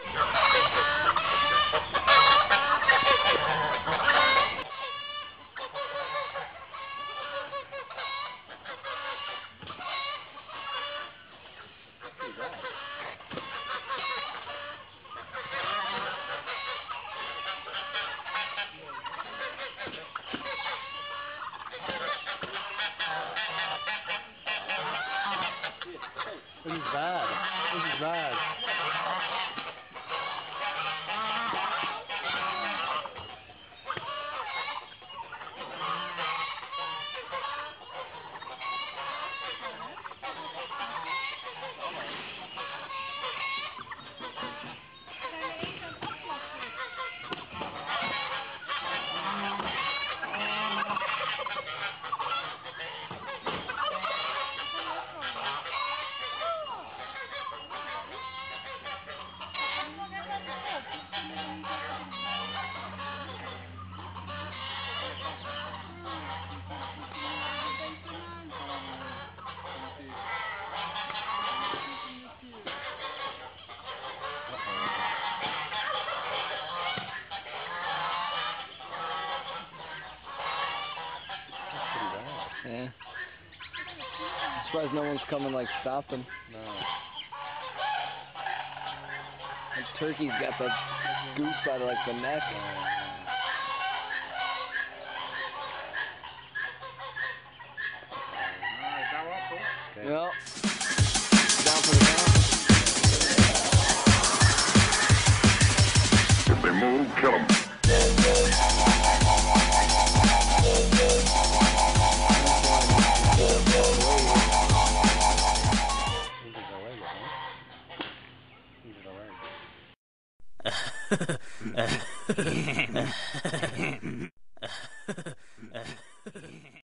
This is bad. This is bad. Yeah. I'm surprised no one's coming like stop him. No. And Turkey's got the goose by like the neck. Okay. Well, down for the count. If they move, kill them. He's a leg, huh?